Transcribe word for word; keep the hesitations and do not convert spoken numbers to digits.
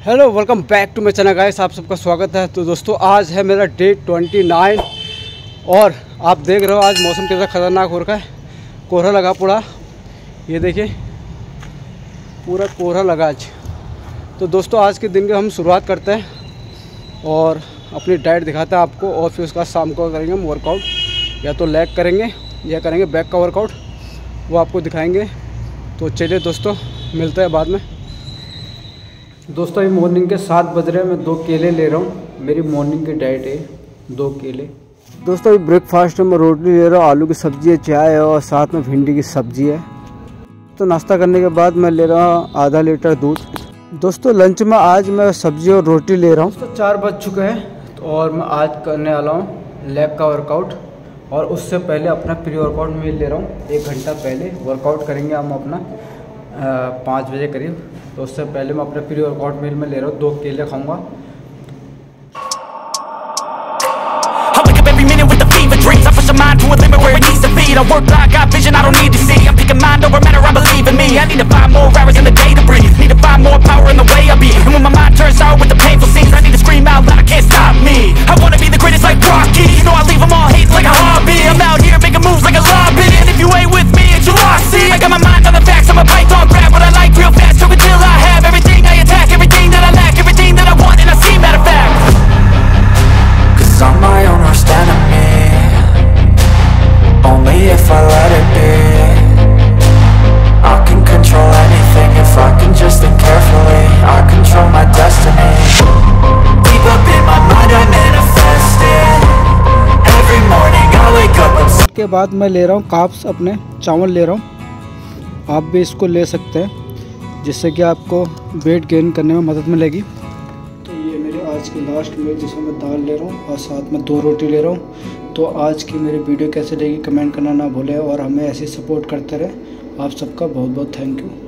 Hello welcome back to my channel guys, आप सबका स्वागत है। तो दोस्तों आज है मेरा डे ट्वेंटी नाइन और आप देख रहे हो आज मौसम कैसा ख़तरनाक हो रखा है। कोहरा लगा पूरा, ये देखिए पूरा कोहरा लगा आज। तो दोस्तों आज के दिन की हम शुरुआत करते हैं और अपनी डाइट दिखाते हैं आपको, और फिर उसका शाम को करेंगे हम वर्कआउट, या तो लेग करेंगे या करेंगे बैक का वर्कआउट, वो आपको दिखाएंगे। तो चलिए दोस्तों मिलते हैं बाद में। दोस्तों अभी मॉर्निंग के सात बज रहे हैं, मैं दो केले ले रहा हूँ। मेरी मॉर्निंग की डाइट है दो केले। दोस्तों अभी ब्रेकफास्ट में मैं रोटी ले रहा हूँ, आलू की सब्ज़ी है, चाय है और साथ में भिंडी की सब्ज़ी है। तो नाश्ता करने के बाद मैं ले रहा हूँ आधा लीटर दूध। दोस्तों लंच में आज मैं सब्ज़ी और रोटी ले रहा हूँ। दोस्तों चार बज चुके हैं तो और मैं आज करने वाला हूँ लेग का वर्कआउट, और उससे पहले अपना प्री वर्कआउट मील ले रहा हूँ। एक घंटा पहले वर्कआउट करेंगे हम अपना पाँच बजे करीब। तो उससे पहले मैं अपने प्री वर्कआउट मील में ले रहा हूँ, दो केले खाऊंगा। के बाद मैं ले रहा हूँ कार्ब्स, अपने चावल ले रहा हूँ। आप भी इसको ले सकते हैं जिससे कि आपको वेट गेन करने में मदद मिलेगी। तो ये मेरी आज की लास्ट मील जिसमें मैं दाल ले रहा हूँ और साथ में दो रोटी ले रहा हूँ। तो आज की मेरी वीडियो कैसे लगी कमेंट करना ना भूलें, और हमें ऐसे सपोर्ट करते रहे। आप सबका बहुत बहुत थैंक यू।